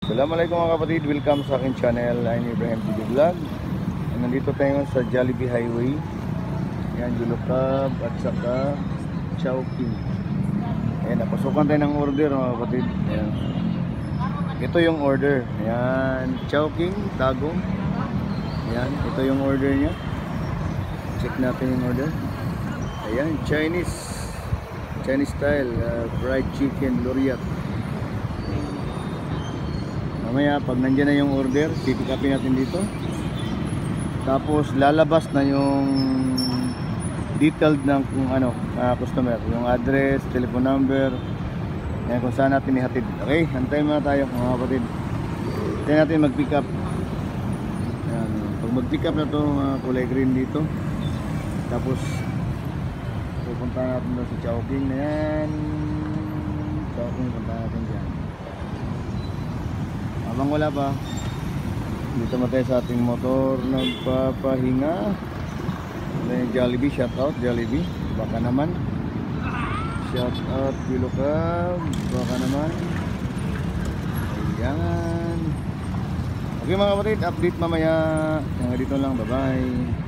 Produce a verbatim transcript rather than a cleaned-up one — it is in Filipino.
Assalamualaikum mga kapatid, welcome sa aking channel. I'm Ibrahim T V Vlog. Nandito tayo sa Jollibee Highway. Yan, Julocab at saka Chowking. Ayan, napasukan tayo ng order mga kapatid. Ayan. Ito yung order. Ayan, Chowking, Tagong. Ayan, ito yung order niya. Check natin yung order. Ayan, Chinese Chinese style, uh, fried chicken, Loriat. Mamaya pag nandiyan na yung order, pipick upin natin dito. Tapos lalabas na yung detailed ng kung ano, uh, customer, yung address, telephone number, yan, kung saan natin ihatid. Okay, antayin muna tayo mga kapatid. Antayin natin mag pick up. Yan. Pag mag pick up na to, uh, kulay green dito. Tapos pupunta natin doon sa Chowking na yan. Chowking, punta natin dyan. Habang wala pa, dito mo tayo sa ating motor nagpapahinga. Yung Jollibee, shout out Jollibee, baka naman. Shout out Julocab, baka naman. Ayan. Okay mga kapatid, update mamaya. Hanggang dito lang, bye bye.